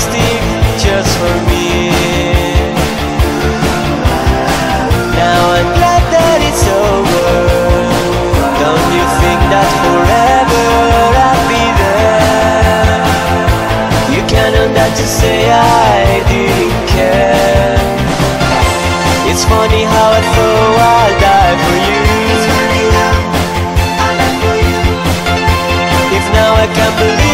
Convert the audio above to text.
stick just for me. Now I'm glad that it's over. Don't you think that forever I'll be there? You can't on that to say I didn't care. It's funny how I thought I'll die for you. If now I can't believe